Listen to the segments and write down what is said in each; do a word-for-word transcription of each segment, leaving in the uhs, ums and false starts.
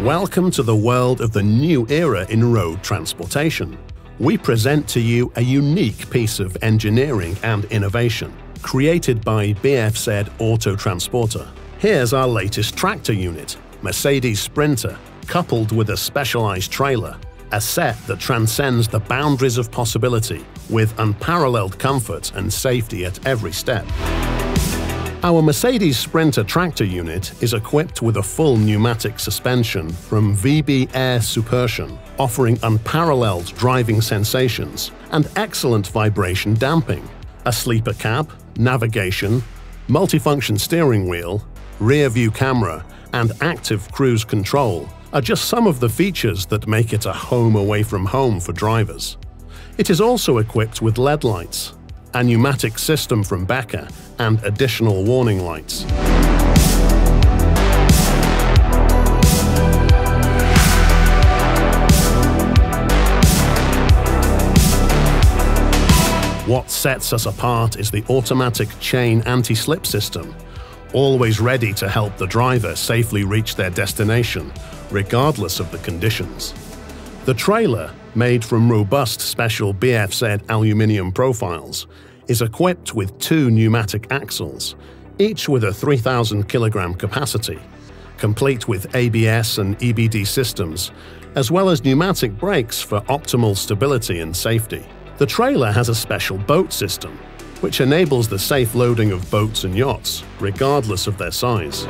Welcome to the world of the new era in road transportation. We present to you a unique piece of engineering and innovation, created by B F Z Autotransporter. Here's our latest tractor unit, Mercedes Sprinter, coupled with a specialized trailer, a set that transcends the boundaries of possibility with unparalleled comfort and safety at every step. Our Mercedes Sprinter tractor unit is equipped with a full pneumatic suspension from V B Air Supertion, offering unparalleled driving sensations and excellent vibration damping. A sleeper cab, navigation, multifunction steering wheel, rear-view camera, and active cruise control are just some of the features that make it a home away from home for drivers. It is also equipped with L E D lights, a pneumatic system from Becker, and additional warning lights. What sets us apart is the automatic chain anti-slip system, always ready to help the driver safely reach their destination, regardless of the conditions. The trailer, made from robust special B F Z aluminium profiles, is equipped with two pneumatic axles, each with a three thousand kilogram capacity, complete with A B S and E B D systems, as well as pneumatic brakes for optimal stability and safety. The trailer has a special boat system, which enables the safe loading of boats and yachts, regardless of their size.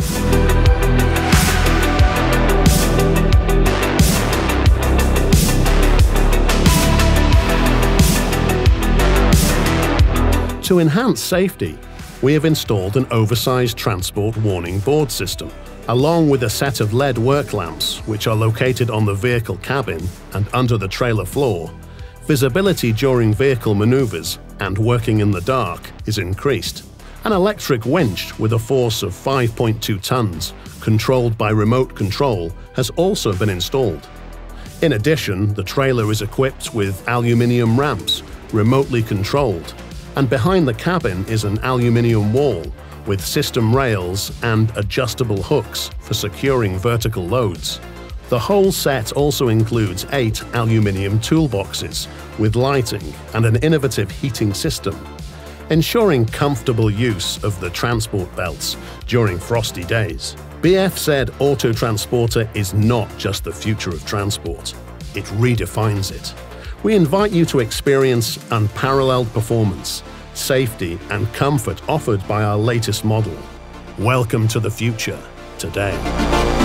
To enhance safety, we have installed an oversized transport warning board system, along with a set of L E D work lamps which are located on the vehicle cabin and under the trailer floor. Visibility during vehicle maneuvers and working in the dark is increased. An electric winch with a force of five point two tons, controlled by remote control, has also been installed. In addition, the trailer is equipped with aluminium ramps, remotely controlled, and behind the cabin is an aluminium wall with system rails and adjustable hooks for securing vertical loads. The whole set also includes eight aluminium toolboxes with lighting and an innovative heating system, ensuring comfortable use of the transport belts during frosty days. B F Z Autotransporter is not just the future of transport, it redefines it. We invite you to experience unparalleled performance, safety, and comfort offered by our latest model. Welcome to the future today.